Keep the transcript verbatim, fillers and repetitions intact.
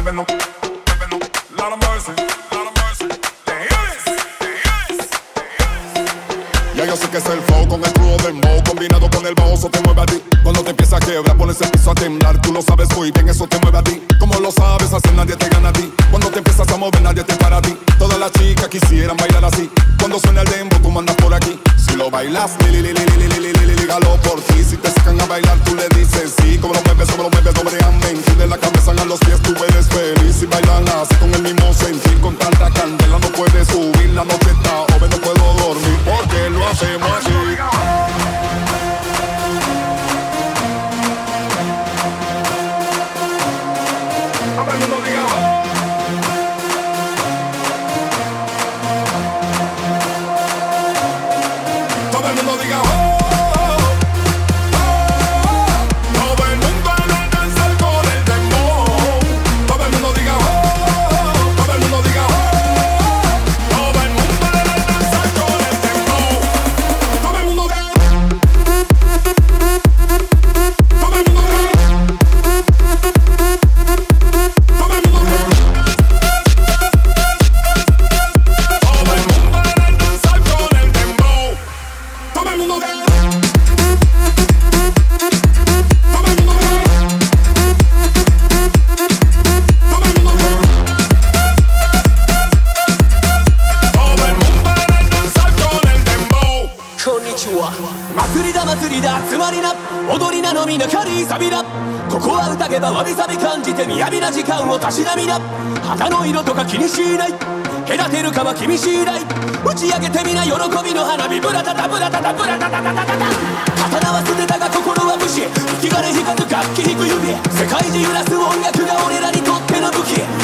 muévelo, muévelo. Lot of mercy, lot of mercy. Ya yo sé que es el flow con el crudo dembow, combinado con el bajo, eso te mueve a ti. Cuando te empieza a quebrar, pones el piso a temblar. Tú lo sabes muy bien, eso te mueve a ti. Como lo sabes hacer, nadie te gana a ti. Cuando te empiezas a mover, nadie te para a ti. Todas las chicas quisieran bailar así. Cuando suena el dembow, tú mandas por aquí. Si lo bailas, li, li, li, li, li, li, li, li, li, dígalo por ti. Si te sacan a bailar, tú le dices sí. Como lo mueves, como lo mueves, doblemente. De la cabeza a los pies, tú eres feliz. Y bailan así con el mismo sentir. Con tanta candela no puedes subir. La noche está joven, no puedo dormir. Porque lo hacemos así. Todo el mundo diga oh. Todo el mundo diga oh. Todo el mundo a danzar con el dembow. Todo el mundo diga oh. Todo el mundo diga oh. Todo el mundo a danzar con el dembow. Todo el mundo diga Todo el mundo diga Todo el mundo diga Todo el mundo a danzar con el dembow. Todo el mundo diga Todo el mundo a danzar con el dembow. こんにちは祭りだ祭りだつまりな踊りなのみな軽いサビだここは宴ばわびさび感じて雅な時間をたしなみな肌の色とか気にしない隔てるかは君次第打ち上げてみな喜びの花火ブラタタブラタタブラタタタタタタ刀は捨てたが心は武士生き金光る楽器弾く指世界中揺らす音楽が俺らにとっての武器